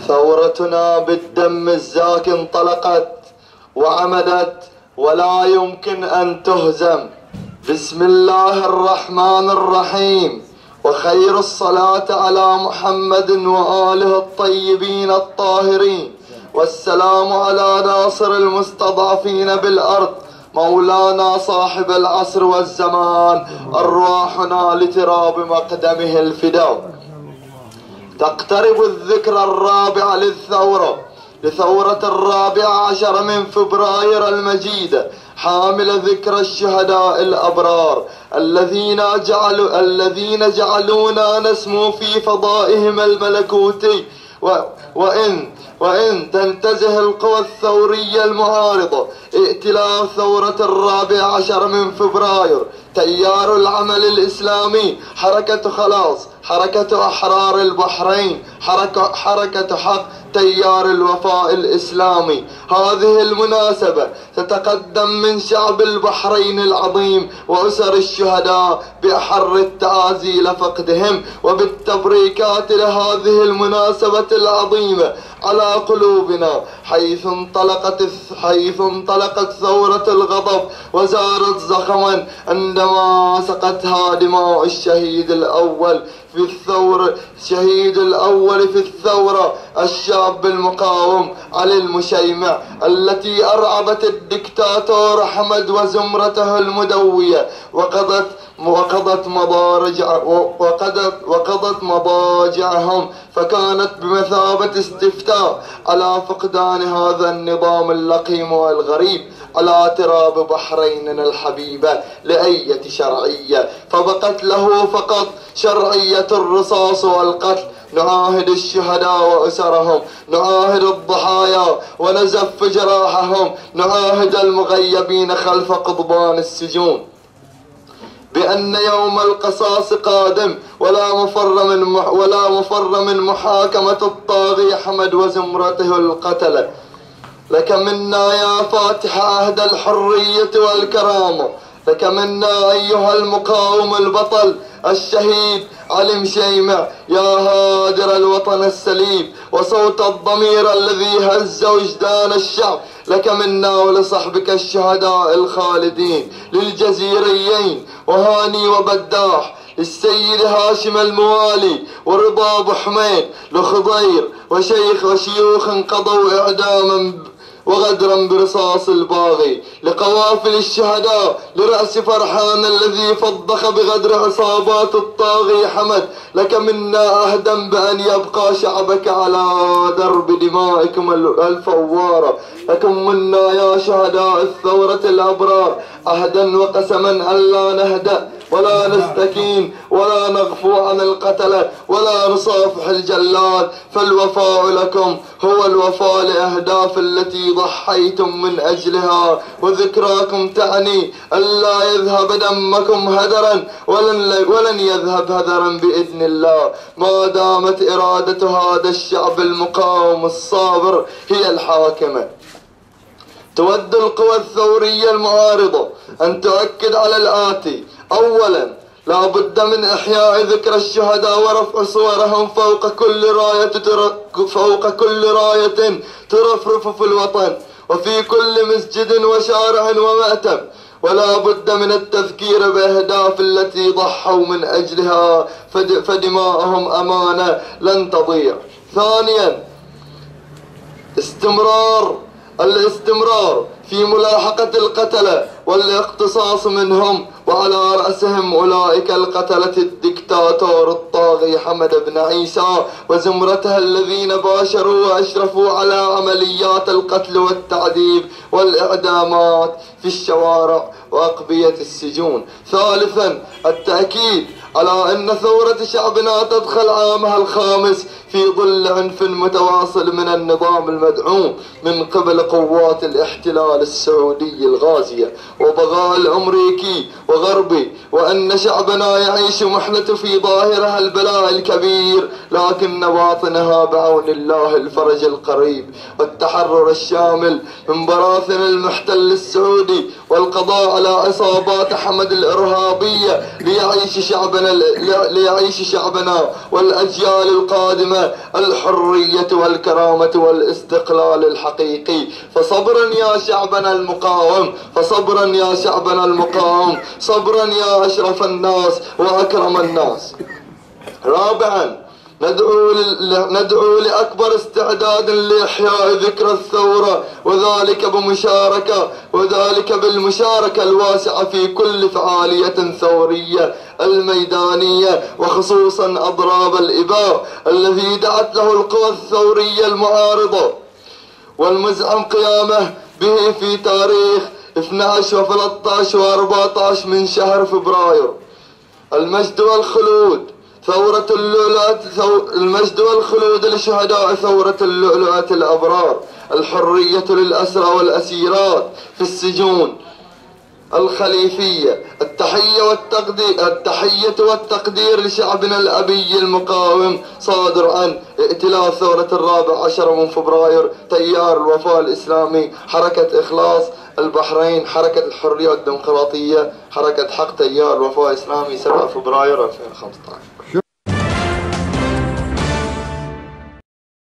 ثورتنا بالدم الزاكي انطلقت وعمدت ولا يمكن أن تهزم. بسم الله الرحمن الرحيم، وخير الصلاة على محمد وآله الطيبين الطاهرين، والسلام على ناصر المستضعفين بالأرض مولانا صاحب العصر والزمان، أرواحنا لتراب مقدمه الفداء. تقترب الذكرى الرابعة لثورة 14 من فبراير المجيدة، حامل ذكرى الشهداء الأبرار الذين جعلونا نسمو في فضائهم الملكوتي. وإن تنتزه القوى الثورية المعارضة ائتلاف ثورة 14 من فبراير، تيار العمل الإسلامي، حركة خلاص، حركة أحرار البحرين، حركة حق، تيار الوفاء الإسلامي. هذه المناسبة تتقدم من شعب البحرين العظيم وأسر الشهداء بأحر التعازي لفقدهم، وبالتبريكات لهذه المناسبة العظيمة على قلوبنا، حيث انطلقت ثورة الغضب وزارت زخما عندما سقتها دماء الشهيد الأول في الثورة، الشاب المقاوم علي المشيمع، التي أرعبت الدكتاتور أحمد وزمرته المدوية وقضت مضاجعهم، فكانت بمثابة استفتاء على فقدان هذا النظام اللقيم والغريب على تراب بحريننا الحبيبة لأية شرعية، فبقت له فقط شرعية الرصاص والقتل. نعاهد الشهداء وأسرهم، نعاهد الضحايا ونزف جراحهم، نعاهد المغيبين خلف قضبان السجون بأن يوم القصاص قادم، ولا مفر من محاكمة الطاغي أحمد وزمرته القتلة. لك منا يا فاتح عهد الحرية والكرامة، لك منا أيها المقاوم البطل الشهيد علي مشيمع، يا هادر الوطن السليم وصوت الضمير الذي هز وجدان الشعب. لك منا ولصحبك الشهداء الخالدين، للجزيريين وهاني وبداح، للسيد هاشم الموالي ورضا أبو حميد، لخضير وشيوخ قضوا إعداما وغدرا برصاص الباغي، لقوافل الشهداء، لرأس فرحان الذي فضخ بغدر عصابات الطاغي حمد. لك منا عهدا بأن يبقى شعبك على درب دمائكم الفوارة. لكم منا يا شهداء الثورة الأبرار عهدا وقسما ألا نهدأ ولا نستكين ولا نغفو عن القتلة ولا نصافح الجلاد، فالوفاء لكم هو الوفاء لأهداف التي ضحيتم من أجلها، وذكراكم تعني ألا يذهب دمكم هدرا ولن يذهب هدرا بإذن الله، ما دامت إرادة هذا الشعب المقاوم الصابر هي الحاكمة. تود القوى الثورية المعارضة أن تؤكد على الآتي: أولا، لا بد من إحياء ذكرى الشهداء ورفع صورهم فوق كل راية ترفرف في الوطن، وفي كل مسجد وشارع ومأتم، ولا بد من التذكير بأهداف التي ضحوا من أجلها، فدماءهم أمانة لن تضيع. ثانيا، الاستمرار في ملاحقة القتلة والاقتصاص منهم، وعلى رأسهم أولئك القتلة الدكتاتور الطاغي حمد بن عيسى وزمرته الذين باشروا وأشرفوا على عمليات القتل والتعذيب والإعدامات في الشوارع وأقبية السجون. ثالثا، التأكيد على أن ثورة شعبنا تدخل عامها الخامس في ظل عنف متواصل من النظام المدعوم من قبل قوات الاحتلال السعودي الغازية وبغاء الأمريكي وغربي، وأن شعبنا يعيش محنة في ظاهرها البلاء الكبير، لكن باطنها بعون الله الفرج القريب والتحرر الشامل من براثن المحتل السعودي والقضاء على عصابات حمد الإرهابية، ليعيش شعبنا ليعيش شعبنا والأجيال القادمة الحرية والكرامة والاستقلال الحقيقي. فصبرا يا شعبنا المقاوم، فصبرا يا شعبنا المقاوم، صبرا يا أشرف الناس وأكرم الناس. رابعا ندعو لأكبر استعداد لإحياء ذكرى الثورة، وذلك بالمشاركة الواسعة في كل فعالية ثورية الميدانية، وخصوصا أضراب الإباء الذي دعت له القوى الثورية المعارضة والمزعم قيامه به في تاريخ 12 و13 و14 من شهر فبراير. المجد والخلود ثورة اللؤلؤة، المجد والخلود لشهداء ثورة اللؤلؤة الأبرار، الحرية للأسرى والأسيرات في السجون الخليفية. التحية والتقدير لشعبنا الأبي المقاوم صادر عن ائتلاف ثورة 14 من فبراير، تيار الوفاء الإسلامي، حركة إخلاص البحرين، حركة الحرية والديمقراطية، حركة حق، تيار الوفاء الإسلامي، 7 فبراير 2015.